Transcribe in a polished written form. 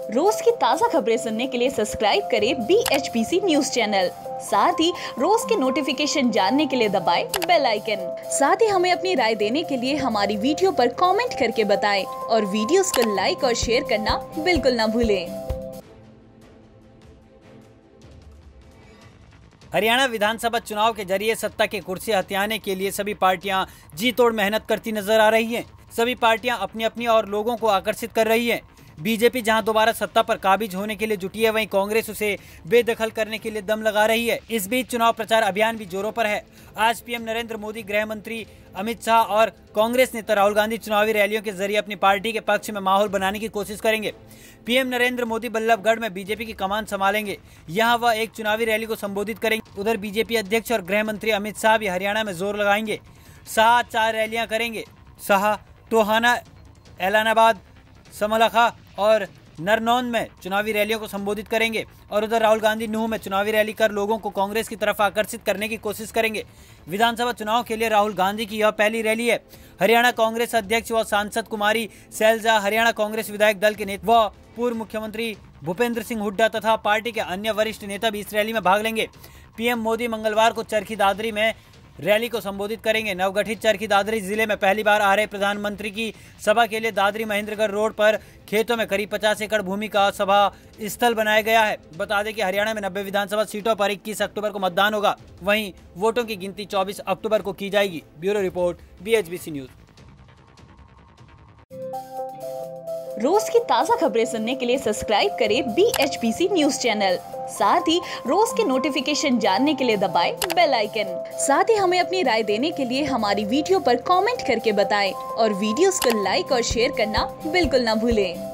रोज की ताज़ा खबरें सुनने के लिए सब्सक्राइब करें BHBC न्यूज चैनल। साथ ही रोज के नोटिफिकेशन जानने के लिए दबाएं बेल आइकन। साथ ही हमें अपनी राय देने के लिए हमारी वीडियो पर कमेंट करके बताएं और वीडियोस को लाइक और शेयर करना बिल्कुल ना भूलें। हरियाणा विधानसभा चुनाव के जरिए सत्ता की कुर्सी हथियाने के लिए सभी पार्टियां जी तोड़ मेहनत करती नजर आ रही हैं। सभी पार्टियां अपनी अपनी और लोगों को आकर्षित कर रही हैं। बीजेपी जहां दोबारा सत्ता पर काबिज होने के लिए जुटी है, वहीं कांग्रेस उसे बेदखल करने के लिए दम लगा रही है। इस बीच चुनाव प्रचार अभियान भी जोरों पर है। आज पीएम नरेंद्र मोदी, गृह मंत्री अमित शाह और कांग्रेस नेता राहुल गांधी चुनावी रैलियों के जरिए अपनी पार्टी के पक्ष में माहौल बनाने की कोशिश करेंगे। पीएम नरेंद्र मोदी बल्लभगढ़ में बीजेपी की कमान संभालेंगे। यहाँ वह एक चुनावी रैली को संबोधित करेंगे। उधर बीजेपी अध्यक्ष और गृह मंत्री अमित शाह भी हरियाणा में जोर लगाएंगे। शाह 4 रैलियां करेंगे। शाह टोहाना, एलानाबाद, समलखा और नरनौन में चुनावी रैलियों को संबोधित करेंगे और उधर राहुल गांधी नूह में चुनावी रैली कर लोगों को कांग्रेस की तरफ आकर्षित करने की कोशिश करेंगे। विधानसभा चुनाव के लिए राहुल गांधी की यह पहली रैली है। हरियाणा कांग्रेस अध्यक्ष व सांसद कुमारी सैलजा, हरियाणा कांग्रेस विधायक दल के नेता व पूर्व मुख्यमंत्री भूपेंद्र सिंह हुड्डा तथा पार्टी के अन्य वरिष्ठ नेता भी इस रैली में भाग लेंगे। पीएम मोदी मंगलवार को चरखी दादरी में रैली को संबोधित करेंगे। नवगठित चरखी दादरी जिले में पहली बार आ रहे प्रधानमंत्री की सभा के लिए दादरी महेंद्रगढ़ रोड पर खेतों में करीब 50 एकड़ भूमि का सभा स्थल बनाया गया है। बता दें कि हरियाणा में 90 विधानसभा सीटों पर 21 अक्टूबर को मतदान होगा। वहीं वोटों की गिनती 24 अक्टूबर को की जाएगी। Bureau report, BHBC news. रोज की ताज़ा खबरें सुनने के लिए सब्सक्राइब करें BHBC न्यूज चैनल। साथ ही रोज के नोटिफिकेशन जानने के लिए दबाएं बेल आइकन। साथ ही हमें अपनी राय देने के लिए हमारी वीडियो पर कमेंट करके बताएं और वीडियोस को लाइक और शेयर करना बिल्कुल ना भूलें।